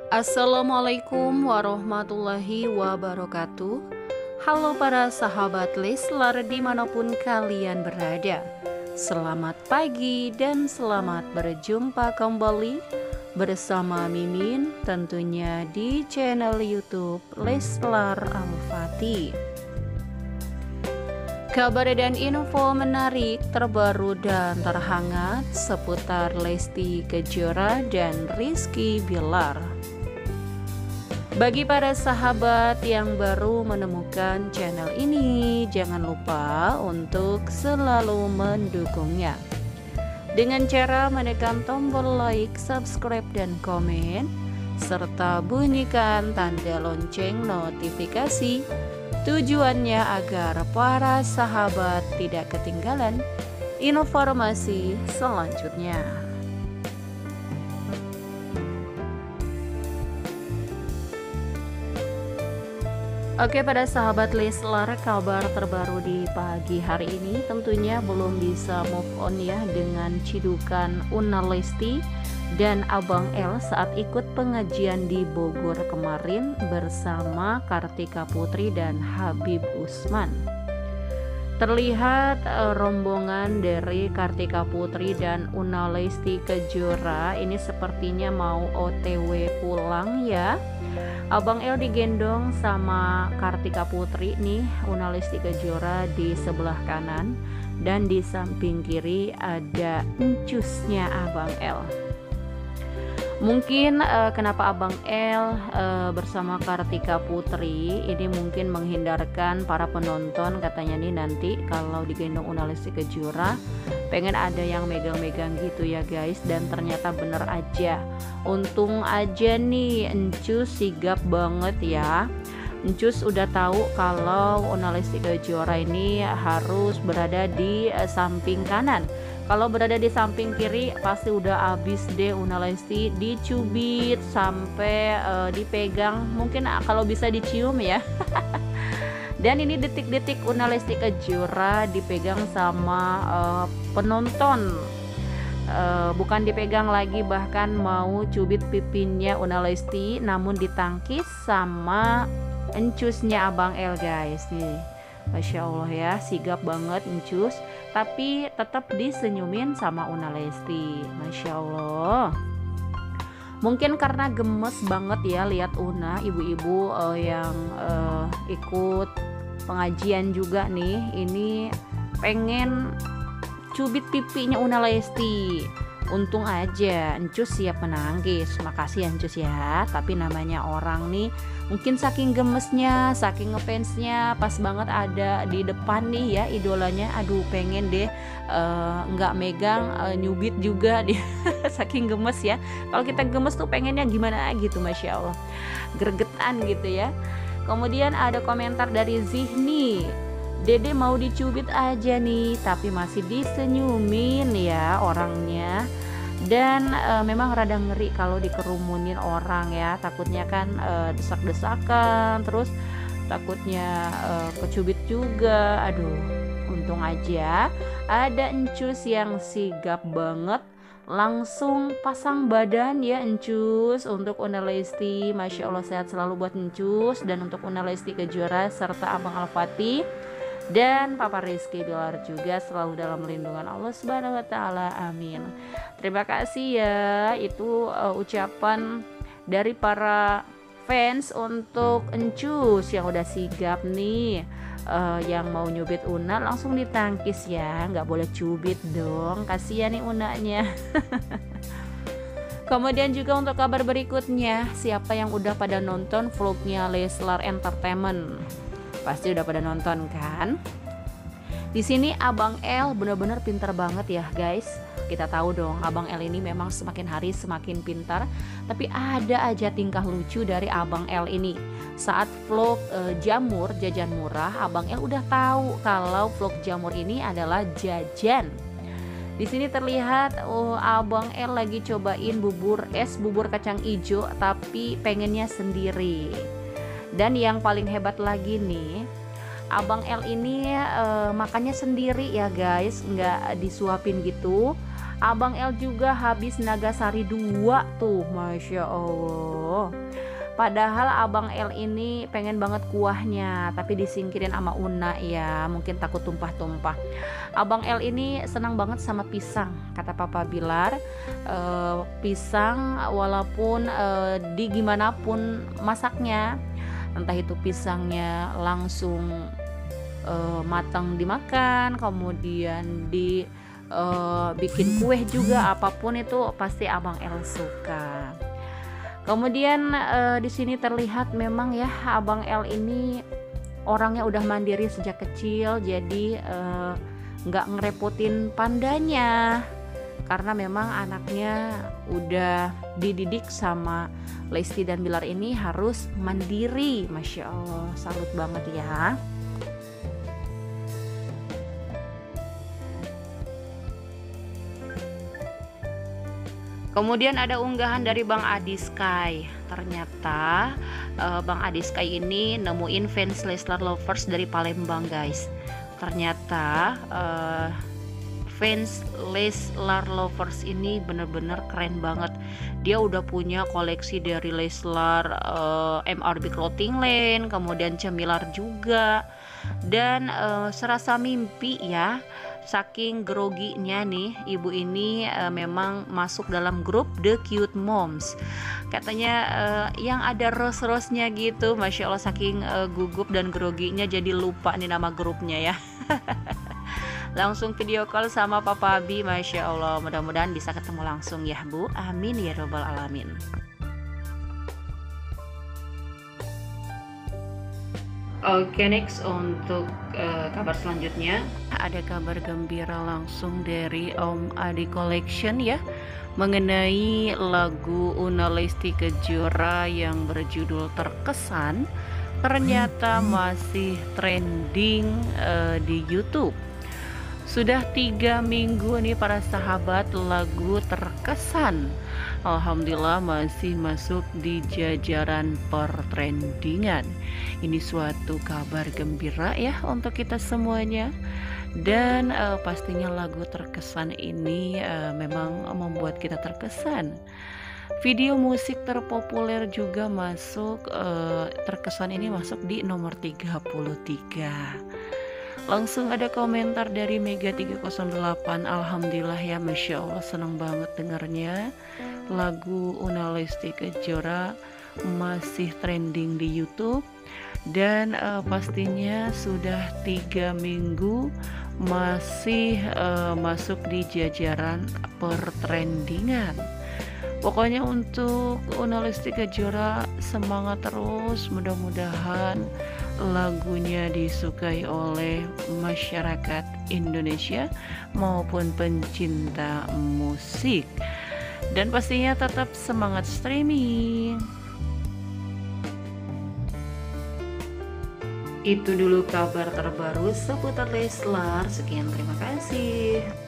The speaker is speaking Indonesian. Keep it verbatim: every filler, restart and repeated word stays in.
Assalamualaikum warahmatullahi wabarakatuh. Halo para sahabat Leslar dimanapun kalian berada. Selamat pagi dan selamat berjumpa kembali bersama Mimin tentunya di channel YouTube Leslar Al-Fatih. Kabar dan info menarik terbaru dan terhangat seputar Lesti Kejora dan Rizky Bilar. Bagi para sahabat yang baru menemukan channel ini, jangan lupa untuk selalu mendukungnya dengan cara menekan tombol like, subscribe, dan komen, serta bunyikan tanda lonceng notifikasi. Tujuannya agar para sahabat tidak ketinggalan informasi selanjutnya. Oke, pada sahabat Leslar, kabar terbaru di pagi hari ini tentunya belum bisa move on ya dengan cidukan Una Lesti dan Abang L saat ikut pengajian di Bogor kemarin bersama Kartika Putri dan Habib Usman. Terlihat uh, rombongan dari Kartika Putri dan Una Lesti Kejora ini sepertinya mau O T W pulang ya. Abang L digendong sama Kartika Putri nih, Una Lesti Kejora di sebelah kanan, dan di samping kiri ada encusnya Abang L. Mungkin uh, kenapa Abang L uh, bersama Kartika Putri ini mungkin menghindarkan para penonton, katanya nih nanti kalau digendong Una Lesti Kejora pengen ada yang megang-megang gitu ya guys, dan ternyata bener aja. Untung aja nih encus sigap banget ya. Encus udah tahu kalau Una Lesti Kejora ini harus berada di uh, samping kanan. Kalau berada di samping kiri pasti udah abis deh Una Lesti, dicubit sampai uh, dipegang, mungkin uh, kalau bisa dicium ya. Dan ini detik-detik Una Lesti Kejora dipegang sama uh, penonton, uh, bukan dipegang lagi, bahkan mau cubit pipinya Una Lesti, namun ditangkis sama encusnya Abang L guys nih. Masya Allah ya, sigap banget encus, tapi tetap disenyumin sama Una Lesti. Masya Allah. Mungkin karena gemes banget ya lihat Una, ibu-ibu uh, yang uh, ikut pengajian juga nih, ini pengen cubit pipinya Una Lesti. Untung aja encus siap menangis. Makasih ya encus ya. Tapi namanya orang nih, mungkin saking gemesnya, saking ngefansnya, pas banget ada di depan nih ya idolanya. Aduh pengen deh nggak uh, megang, uh, nyubit juga dia. Saking gemes ya. Kalau kita gemes tuh pengennya gimana gitu, Masya Allah, gregetan gitu ya. Kemudian ada komentar dari Zihni, Dede mau dicubit aja nih, tapi masih disenyumin ya orangnya. Dan e, memang rada ngeri kalau dikerumunin orang ya, takutnya kan e, desak-desakan, terus takutnya e, kecubit juga. Aduh, untung aja ada encus yang sigap banget, langsung pasang badan ya encus untuk Una Lesti. Masya Allah, sehat selalu buat encus, dan untuk Una Lesti Kejora serta Abang Al-Fatih dan Papa Rizky Bilar juga selalu dalam lindungan Allah Subhanahu wa taala. Amin. Terima kasih ya, itu uh, ucapan dari para fans untuk encus yang udah sigap nih. Uh, yang mau nyubit Una langsung ditangkis ya, nggak boleh cubit dong, kasihan nih Unanya. Kemudian juga untuk kabar berikutnya, siapa yang udah pada nonton vlognya Leslar Entertainment? Pasti udah pada nonton kan? Di sini Abang L bener-bener pintar banget ya guys. Kita tahu dong Abang L ini memang semakin hari semakin pintar, tapi ada aja tingkah lucu dari Abang L ini. Saat vlog e, jamur jajan murah, Abang L udah tahu kalau vlog jamur ini adalah jajan. Di sini terlihat oh, Abang L lagi cobain bubur es bubur kacang ijo, tapi pengennya sendiri. Dan yang paling hebat lagi nih, Abang L ini uh, makannya sendiri ya guys, nggak disuapin gitu. Abang L juga habis Nagasari dua tuh, Masya Allah. Padahal Abang L ini pengen banget kuahnya, tapi disingkirin sama Una ya, mungkin takut tumpah-tumpah. Abang L ini senang banget sama pisang, kata Papa Bilar. E, pisang walaupun e, di gimana pun masaknya, entah itu pisangnya langsung e, matang dimakan, kemudian di e, bikin kue juga, apapun itu pasti Abang L suka. Kemudian e, di sini terlihat memang ya Abang L ini orangnya udah mandiri sejak kecil, jadi nggak ngerepotin pandanya karena memang anaknya udah dididik sama Lesti dan Bilar ini harus mandiri. Masya Allah, salut banget ya. Kemudian ada unggahan dari Bang Adi Sky. Ternyata uh, Bang Adi Sky ini nemuin fans Leslar Lovers dari Palembang, guys. Ternyata uh, fans Leslar Lovers ini bener-bener keren banget. Dia udah punya koleksi dari Leslar, uh, M R B Clothing Line, kemudian Cemilar juga. Dan uh, serasa mimpi ya, saking groginya nih ibu ini uh, memang masuk dalam grup The Cute Moms. Katanya uh, yang ada rose-rose-nya gitu. Masya Allah, saking uh, gugup dan groginya jadi lupa nih nama grupnya ya. Langsung video call sama Papa Abi. Masya Allah, mudah-mudahan bisa ketemu langsung ya Bu, amin ya robbal alamin. Oke, okay, next untuk uh, kabar selanjutnya ada kabar gembira langsung dari Om Adi Collection ya, mengenai lagu Una Lesti Kejora yang berjudul Terkesan ternyata masih trending uh, di YouTube. Sudah tiga minggu nih para sahabat lagu Terkesan, alhamdulillah masih masuk di jajaran pertrendingan. Ini suatu kabar gembira ya untuk kita semuanya. Dan uh, pastinya lagu Terkesan ini uh, memang membuat kita terkesan. Video musik terpopuler juga masuk, uh, Terkesan ini masuk di nomor tiga puluh tiga. Langsung ada komentar dari Mega tiga nol delapan. Alhamdulillah ya, Masya Allah, senang banget dengarnya. Lagu Una Lesti Kejora masih trending di YouTube. Dan uh, pastinya sudah tiga minggu masih uh, masuk di jajaran pertrendingan. Pokoknya untuk Una Lesti Kejora semangat terus, mudah-mudahan lagunya disukai oleh masyarakat Indonesia maupun pencinta musik. Dan pastinya tetap semangat streaming. Itu dulu kabar terbaru seputar Leslar. Sekian, terima kasih.